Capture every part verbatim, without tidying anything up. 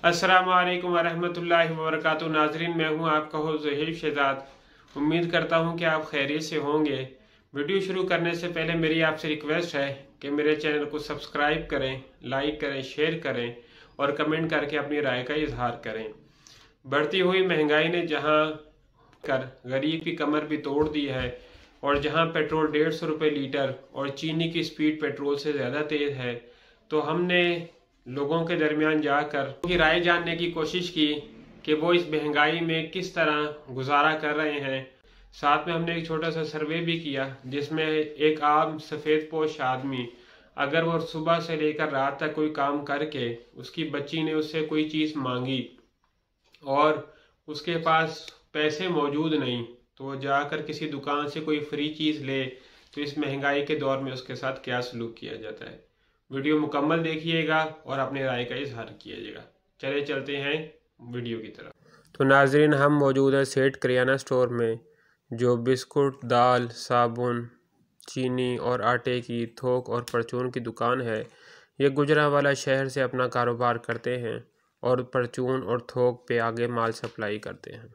अस्सलामु अलैकुम वरहमतुल्लाहि वबरकातुहू। नाजरीन, मैं हूं आपका होस्ट ज़हीर शहजाद। उम्मीद करता हूं कि आप खैरियत से होंगे। वीडियो शुरू करने से पहले मेरी आपसे रिक्वेस्ट है कि मेरे चैनल को सब्सक्राइब करें, लाइक करें, शेयर करें और कमेंट करके अपनी राय का इजहार करें। बढ़ती हुई महंगाई ने जहां कर गरीब की कमर भी तोड़ दी है और जहां पेट्रोल डेढ़ सौ रुपये लीटर और चीनी की स्पीड पेट्रोल से ज़्यादा तेज़ है, तो हमने लोगों के दरमियान जाकर उनकी राय जानने की कोशिश की कि वो इस महंगाई में किस तरह गुजारा कर रहे हैं। साथ में हमने एक छोटा सा सर्वे भी किया जिसमें एक आम सफ़ेद पोश आदमी अगर वो सुबह से लेकर रात तक कोई काम करके उसकी बच्ची ने उससे कोई चीज़ मांगी और उसके पास पैसे मौजूद नहीं, तो वो जाकर किसी दुकान से कोई फ्री चीज़ ले, तो इस महंगाई के दौर में उसके साथ क्या सलूक किया जाता है। वीडियो मुकम्मल देखिएगा और अपने राय का इजहार कीजिएगा। चले चलते हैं वीडियो की तरफ। तो नाजरीन, हम मौजूद हैं सेठ करियाना स्टोर में, जो बिस्कुट, दाल, साबुन, चीनी और आटे की थोक और परचून की दुकान है। ये गुजरांवाला शहर से अपना कारोबार करते हैं और परचून और थोक पे आगे माल सप्लाई करते हैं।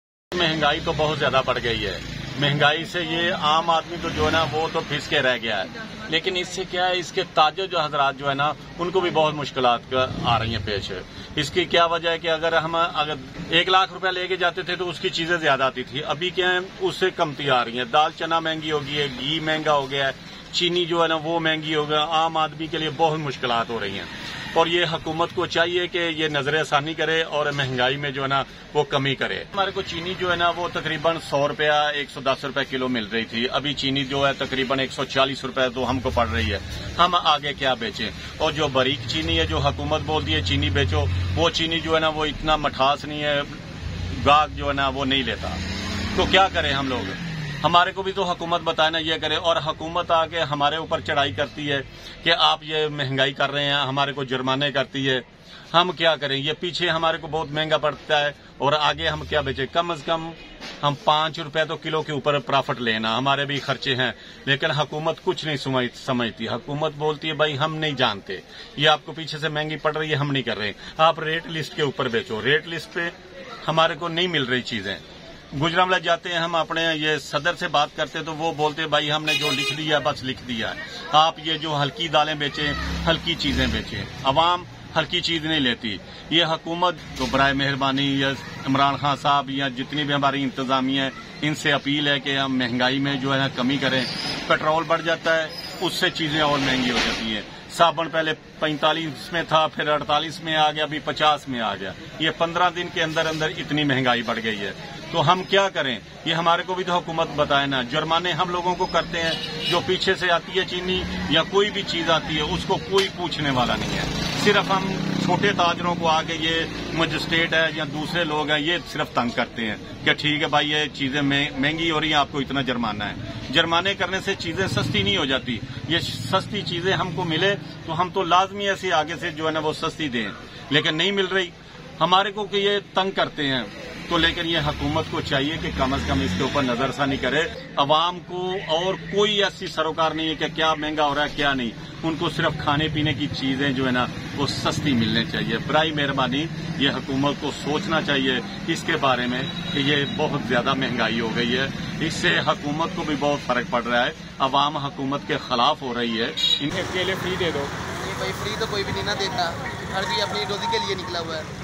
महंगाई तो बहुत ज्यादा बढ़ गई है। महंगाई से ये आम आदमी तो जो है ना वो तो फिस के रह गया है, लेकिन इससे क्या है, इसके ताजे जो हजरात जो है ना उनको भी बहुत मुश्किलात आ रही हैं पेश। इसकी क्या वजह है कि अगर हम अगर एक लाख रुपया लेके जाते थे तो उसकी चीजें ज्यादा आती थी, अभी क्या है उससे कमती आ रही है। दाल चना महंगी हो गई है, घी महंगा हो गया है, चीनी जो है ना वो महंगी हो गया। आम आदमी के लिए बहुत मुश्किलात हो रही हैं और ये हुकूमत को चाहिए कि ये नजर आसानी करे और महंगाई में जो है ना वो कमी करे। हमारे को चीनी जो है ना वो तकरीबन सौ रुपया एक सौ दस रुपया किलो मिल रही थी, अभी चीनी जो है तकरीबन एक सौ चालीस रुपया तो हमको पड़ रही है। हम आगे क्या बेचें? और जो बारीक चीनी है, जो हुकूमत बोलती है चीनी बेचो, वो चीनी जो है ना वो इतना मठास नहीं है, गाहक जो है ना वो नहीं लेता। तो क्या करें हम लोग? हमारे को भी तो हुकूमत बताए ना ये करे, और हुकूमत आके हमारे ऊपर चढ़ाई करती है कि आप ये महंगाई कर रहे हैं, हमारे को जुर्माने करती है। हम क्या करें? ये पीछे हमारे को बहुत महंगा पड़ता है और आगे हम क्या बेचे? कम से कम हम पांच रुपए तो किलो के ऊपर प्रॉफिट लेना, हमारे भी खर्चे हैं। लेकिन हुकूमत कुछ नहीं समझती। हुकूमत बोलती है भाई हम नहीं जानते, ये आपको पीछे से महंगी पड़ रही है, हम नहीं कर रहे, आप रेट लिस्ट के ऊपर बेचो। रेट लिस्ट पे हमारे को नहीं मिल रही चीजें। गुजरांवाला जाते हैं हम, अपने ये सदर से बात करते तो वो बोलते भाई हमने जो लिख दिया बस लिख दिया है, आप ये जो हल्की दालें बेचें, हल्की चीजें बेचें। अवाम हल्की चीज नहीं लेती। ये हुकूमत तो बराए मेहरबानी या इमरान खान साहब या जितनी भी हमारी इंतजामिया है, इनसे अपील है कि हम महंगाई में जो है ना कमी करें। पेट्रोल बढ़ जाता है, उससे चीजें और महंगी हो जाती हैं। साबुन पहले पैंतालीस में था, फिर अड़तालीस में आ गया, अभी पचास में आ गया। ये पंद्रह दिन के अंदर अंदर इतनी महंगाई बढ़ गई है, तो हम क्या करें? ये हमारे को भी तो हुकूमत बताए ना। जुर्माने हम लोगों को करते हैं, जो पीछे से आती है चीनी या कोई भी चीज आती है उसको कोई पूछने वाला नहीं है। सिर्फ हम छोटे ताजरों को आगे ये मजिस्ट्रेट है या दूसरे लोग हैं, ये सिर्फ तंग करते हैं कि ठीक है भाई ये चीजें महंगी हो रही हैं, आपको इतना जुर्माना है। जुर्माने करने से चीजें सस्ती नहीं हो जाती। ये सस्ती चीजें हमको मिले तो हम तो लाजमी ऐसे आगे से जो है ना वो सस्ती दें, लेकिन नहीं मिल रही हमारे को कि ये तंग करते हैं। तो लेकिन ये हुकूमत को चाहिए कि कम से कम इसके ऊपर नजरसानी करे। अवाम को और कोई ऐसी सरोकार नहीं है कि क्या महंगा हो रहा है क्या नहीं, उनको सिर्फ खाने पीने की चीजें जो है ना वो सस्ती मिलनी चाहिए। बराई मेहरबानी ये हुकूमत को सोचना चाहिए इसके बारे में कि ये बहुत ज्यादा महंगाई हो गई है, इससे हुकूमत को भी बहुत फर्क पड़ रहा है। अवाम हुकूमत के खिलाफ हो रही है। इन्हें अकेले फ्री दे दो। भाई फ्री तो कोई भी नहीं ना देता, हर कोई अपनी रोजी के लिए निकला हुआ है।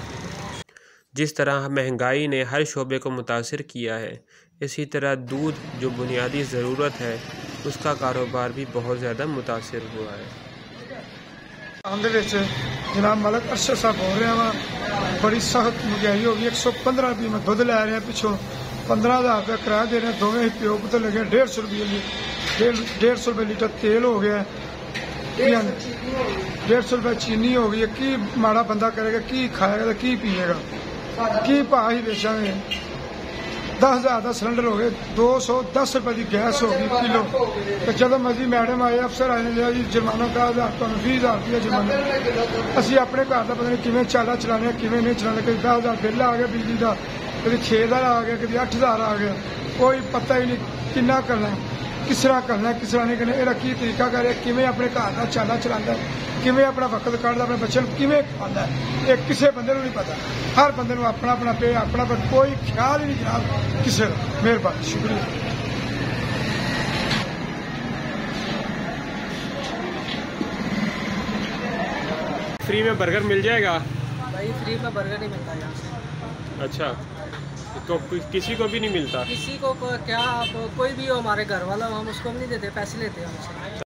जिस तरह महंगाई ने हर शोबे को मुतासिर किया है, इसी तरह दूध जो बुनियादी ज़रूरत है उसका कारोबार भी बहुत ज़्यादा मुतासिर हुआ है। जनाब मलिक अरशद साहब हो रहे हैं, बड़ी सख्त महंगाई होगी। एक सौ पंद्रह रुपये में दुध लै रहे हैं, पिछों पंद्रह हजार रुपया किराया दे रहे हैं। दोवें प्यो पुत्र लगे डेढ़ सौ रुपये डेढ़ डेढ़ सौ रुपये लीटर तेल हो गया, डेढ़ सौ रुपये चीनी हो गई है। की माड़ा बंदा करेगा, की खाएगा, की पिएगा, की भाव ही बेचांगे। दस हजार का सिलेंडर हो गए, दो सौ दस रुपए की गैस हो गई किलो। तो जब मर्जी मैडम आए, अफसर आए ने जी जुर्माना दस हजार तुम भी हजार रुपया जुर्माना। असी अपने घर का पता नहीं किमें चाला चलाने किमें नहीं चलाने। कभी दस हजार बिल आ गया बिजली का, कभी छे हजार आ गया, कभी अठ हजार आ गया, कोई पता ही नहीं कितना करना, किस तरह करना, किस तरह नहीं करना। यह की तरीका करे, किमें अपने घर का चाला चलाता है, ਕਿਵੇਂ ਆਪਣਾ ਵਕਤ ਕੱਢਦਾ, ਆਪਣੇ ਬੱਚਿਆਂ ਨੂੰ ਕਿਵੇਂ ਖਵਾਉਂਦਾ, ਇਹ ਕਿਸੇ ਬੰਦੇ ਨੂੰ ਨਹੀਂ ਪਤਾ। ਹਰ ਬੰਦੇ ਨੂੰ ਆਪਣਾ ਆਪਣਾ ਪੇ ਆਪਣਾ ਪਰ ਕੋਈ ਖਿਆਲ ਹੀ ਨਹੀਂ ਜਨਾਬ ਕਿਸੇ ਦਾ। ਮਿਹਰਬਾਨੀ, ਸ਼ੁਕਰੀਆ। फ्री में बर्गर मिल जाएगा? भाई फ्री में बर्गर नहीं मिलता यहाँ से। अच्छा, तो किसी को भी नहीं मिलता? किसी को को- क्या आप कोई भी हो, हमारे घर वाला हो, हम उसको भी नहीं देते, पैसे लेते हैं हमसे।